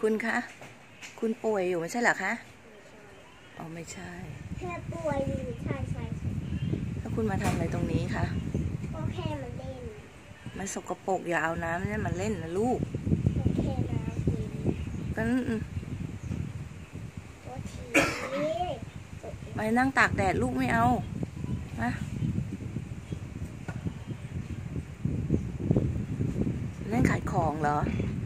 คุณคะคุณป่วยอยู่ไม่ใช่เหรอคะอ๋อไม่ใช่แค่ป่วยอยู่ใช่แล้วคุณมาทำอะไรตรงนี้คะก็แค่มาเล่นมันสกปรกอย่าเอาน้ำนี่มาเล่นนะลูกก็แค่น้ำกินก็ก็ทีไปนั่งตากแดดลูกไม่เอานะเล่นขายของเหรอ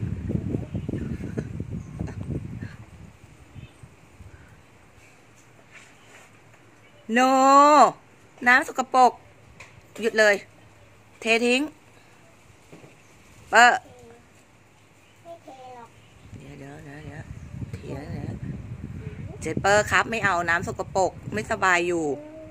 โน น้ำสกปรกหยุดเลยเททิ้งเปอร์ไม่เทหรอกเดี๋ยวเถียเนี่ยเจเปอร์ครับไม่เอาน้ำสกปรกไม่สบายอยู่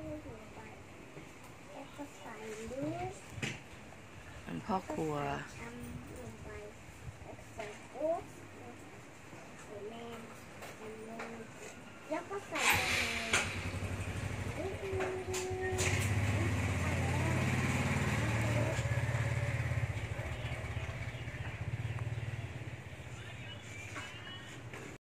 แล้วก็ใส่ด้วยมันพ่อครัวทำลงไปใส่กุ๊กใส่แมนแล้วก็ใส่แมน